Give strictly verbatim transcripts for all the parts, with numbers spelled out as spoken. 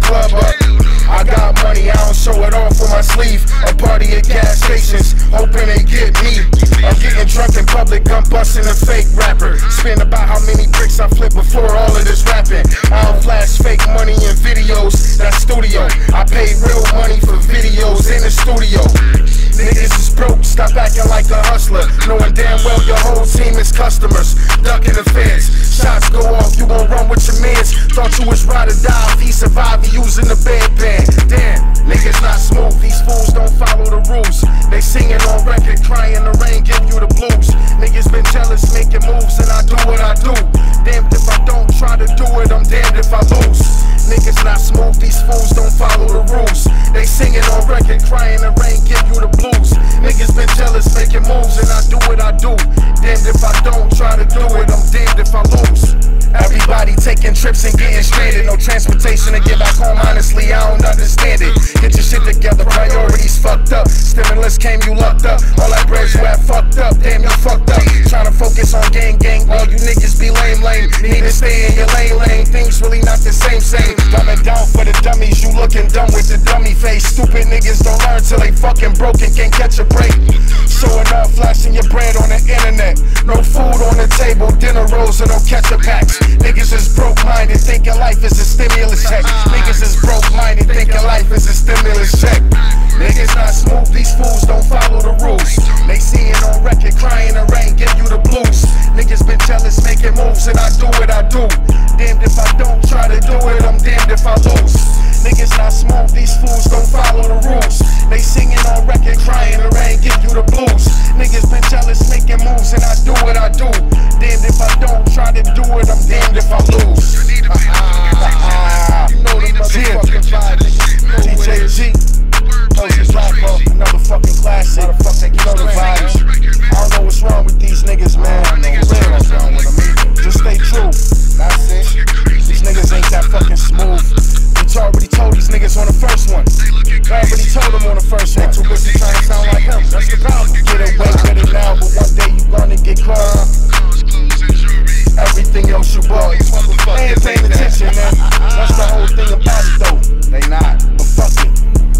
club up. I got money, I don't show it off on my sleeve. A party at gas stations, hoping they get me. I'm getting drunk in public, I'm busting a fake rapper. Spend about how many bricks I flip before all of this rapping. I don't flash fake money in videos, that's studio. I pay real money for videos in the studio. Niggas is broke, stop acting like a hustler. Knowing damn well your whole team is customers. Ducking the fence, shots go off, you gon' run with your mans. Thought you was ride or die, if he survived, he using the bedpan. Damn, niggas not smooth, these fools don't follow the rules. They singing on record, crying the rain, give you the blues. Niggas been jealous, making moves, and I do what I do. Damned if I don't try to do it, I'm damned if I lose. Niggas not smooth, these fools don't follow the rules. They singing on record, crying the rain, give you the blues. Niggas been jealous, making moves, and I do what I do. Damned if I don't try to do it, I'm damned if I lose. Everybody taking trips and getting stranded. No transportation to get back home, honestly, I don't understand it. Get your shit together, priorities fucked up. Stimulus came, you lucked up. All that bread you had fucked up, damn you fucked up. Trying to focus on gang gang, all you niggas be lame lame. Need to stay in your lane lane, things really not the same same. Dumbing down for the dummies, you looking dumb with the dummy face. Stupid niggas don't learn till they fucking broken, can't catch a break. Showing up, flashing your bread on the internet. No food on the table, dinner rolls and no ketchup packs. Niggas is broke-minded, thinking life is a stimulus check. Niggas is broke-minded, thinking life is a stimulus check. Niggas not smooth, these fools don't follow the rules. They see it on record, crying the rain, give you the blues. Niggas been jealous, making moves, and I do what I do. Damned if I don't try to do it, I'm damned if I lose. Niggas not smooth, these fools don't follow the rules. They singing on record, crying the rain, give you the blues. Niggas been jealous, making moves, and I do what I do. Damned if I don't try to do it, I'm damned if I lose. You know the motherfucking vibe, nigga. D J G, Bozie Blackhawk, another fucking classic. You know the vibes. I don't know what's wrong with these niggas, man. I know what's wrong with them. Just stay true. That's it. These niggas ain't that fucking smooth. We already told these niggas on the first one. I already told them on the first one. Too busy trying to sound like him. That's the problem. Get away with it now, but one day you gonna get caught. Everything else you bought, they ain't paying attention, man. That's the whole thing about it, though. They not, but fuck it.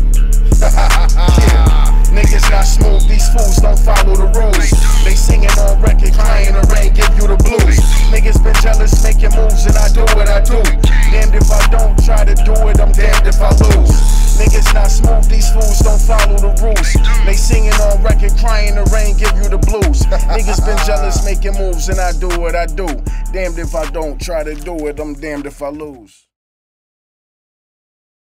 Yeah. Niggas not smooth, these fools don't follow the rules. They singing on record, crying the rain, give you the blues. Niggas been jealous, making moves, and I do what I do. Damned if I don't try to do it, I'm damned if I lose. Niggas not smooth, these fools don't follow the rules. They singing on record, crying the rain, give you the blues. Niggas been jealous, making moves, and I do what I do. Damned if I don't try to do it, I'm damned if I lose.